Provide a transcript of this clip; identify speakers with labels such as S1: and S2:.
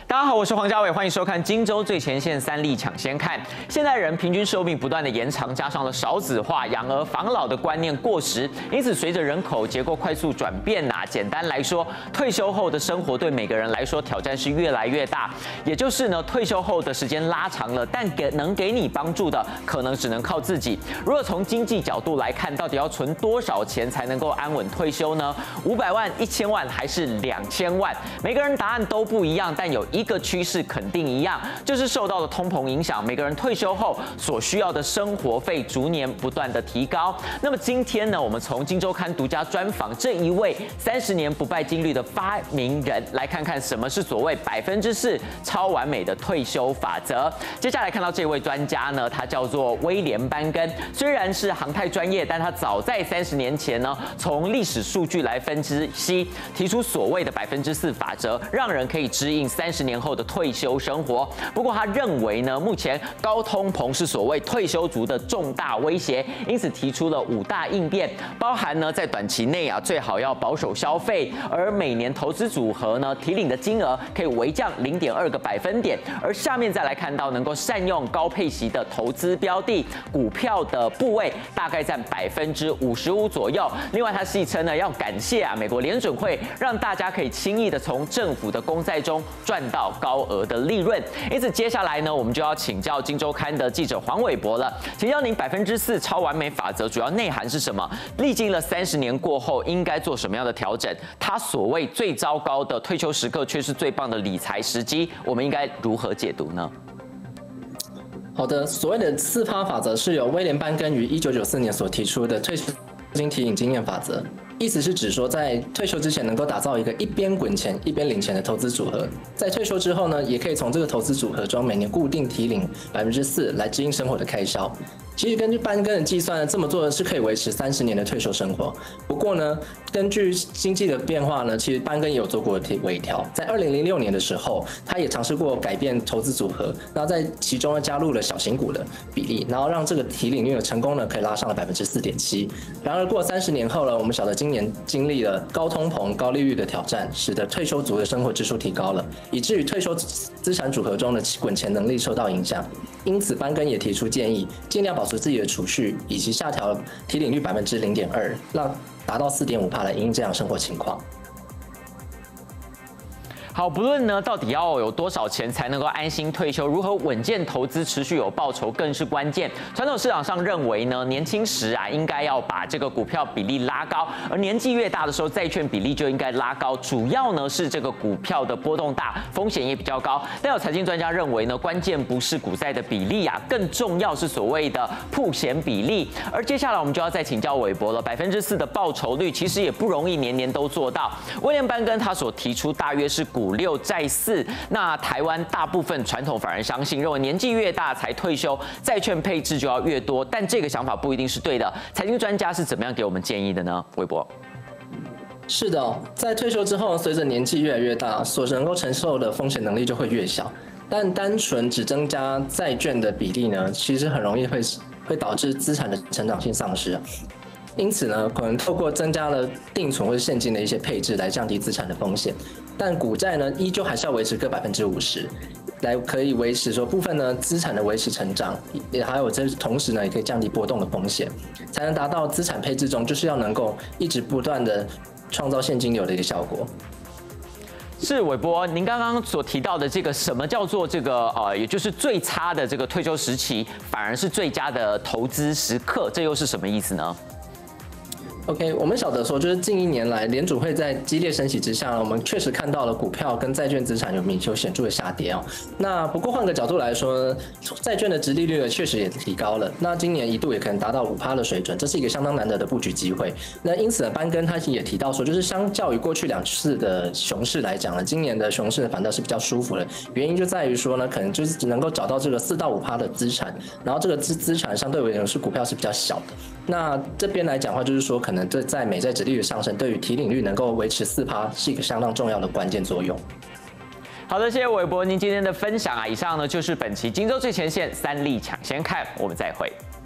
S1: 大家好，我是黄家伟，欢迎收看《今周最前线》3例抢先看。现代人平均寿命不断的延长，加上了少子化、养儿防老的观念过时，因此随着人口结构快速转变简单来说，退休后的生活对每个人来说挑战是越来越大。也就是呢，退休后的时间拉长了，但能给你帮助的，可能只能靠自己。如果从经济角度来看，到底要存多少钱才能够安稳退休呢？500万、1000万还是2000万？每个人答案都不一样，但有一个趋势肯定一样，就是受到了通膨影响，每个人退休后所需要的生活费逐年不断的提高。那么今天呢，我们从《今周刊》独家专访这一位30年不败金律的发明人，来看看什么是所谓4%超完美的退休法则。接下来看到这位专家呢，他叫做威廉·班根，虽然是航太专业，但他早在30年前呢，从历史数据来分析，提出所谓的4%法则，让人可以指引30年后的退休生活。不过他认为呢，目前高通膨是所谓退休族的重大威胁，因此提出了5大应变，包含呢在短期内最好要保守消费，而每年投资组合呢提领的金额可以微降0.2个百分点，而下面再来看到能够善用高配息的投资标的，股票的部位大概占55%左右。另外他戏称呢要感谢美国联准会，让大家可以轻易的从政府的公债中赚到高额的利润。因此接下来呢，我们就要请教《今周刊》的记者黄伟博了，请教您4%超完美法则主要内涵是什么？历经了30年过后，应该做什么样的调整？他所谓最糟糕的退休时刻，却是最棒的理财时机，我们应该如何解读呢？
S2: 好的，所谓的4%法则是由威廉·班根于1994年所提出的退休金提领经验法则。意思是指说，在退休之前能够打造一个一边滚钱一边领钱的投资组合，在退休之后呢，也可以从这个投资组合中每年固定提领4%来支应生活的开销。其实根据班根的计算，这么做是可以维持30年的退休生活。不过呢，根据经济的变化呢，其实班根也有做过微调。在2006年的时候，他也尝试过改变投资组合，然后在其中呢加入了小型股的比例，然后让这个提领率的成功呢可以拉上了4.7%。然而过30年后呢，我们晓得今年经历了高通膨、高利率的挑战，使得退休族的生活支出提高了，以至于退休资产组合中的滚钱能力受到影响。因此，班根也提出建议，尽量保持自己的储蓄，以及下调提领率0.2%，让达到4.5%来因应这样生活情况。
S1: 好，不论呢到底要有多少钱才能够安心退休，如何稳健投资、持续有报酬更是关键。传统市场上认为呢，年轻时应该要把这个股票比例拉高，而年纪越大的时候，债券比例就应该拉高。主要呢是这个股票的波动大，风险也比较高。但有财经专家认为呢，关键不是股债的比例更重要是所谓的曝险比例。而接下来我们就要再请教韦伯了，4%的报酬率其实也不容易年年都做到。威廉·班根他所提出大约是股6债4，那台湾大部分传统法人相信，认为年纪越大才退休，债券配置就要越多，但这个想法不一定是对的。财经专家是怎么样给我们建议的呢？韦伯。
S2: 是的，在退休之后，随着年纪越来越大，所能够承受的风险能力就会越小。但单纯只增加债券的比例呢，其实很容易会导致资产的成长性丧失。因此呢，可能透过增加了定存或者现金的一些配置来降低资产的风险，但股债呢，依旧还是要维持各50%，来可以维持说部分呢资产的维持成长，也还有这同时呢，也可以降低波动的风险，才能达到资产配置中就是要能够一直不断的创造现金流的一个效果。
S1: 是韦伯，您刚刚所提到的这个什么叫做这个也就是最差的这个退休时期，反而是最佳的投资时刻，这又是什么意思呢
S2: ？OK， 我们晓得说，就是近1年来，联储会在激烈升息之下，我们确实看到了股票跟债券资产有显著的下跌哦。那不过换个角度来说，债券的殖利率呢确实也提高了。那今年一度也可能达到5%的水准，这是一个相当难得的布局机会。那因此呢，班根他也提到说，就是相较于过去2次的熊市来讲呢，今年的熊市反倒是比较舒服的。原因就在于说呢，可能就是只能够找到这个4到5%的资产，然后这个资产相对而言是股票是比较小的。那这边来讲的话，就是说可能这在美债殖利率的上升，对于提领率能够维持4%是一个相当重要的关键作用。
S1: 好的，谢谢韦伯您今天的分享以上呢就是本期《今周最前线》3例抢先看，我们再会。